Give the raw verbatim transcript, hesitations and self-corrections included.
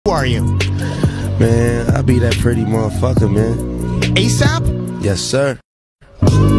Who are you? Man, I be that pretty motherfucker, man. ASAP? Yes, sir.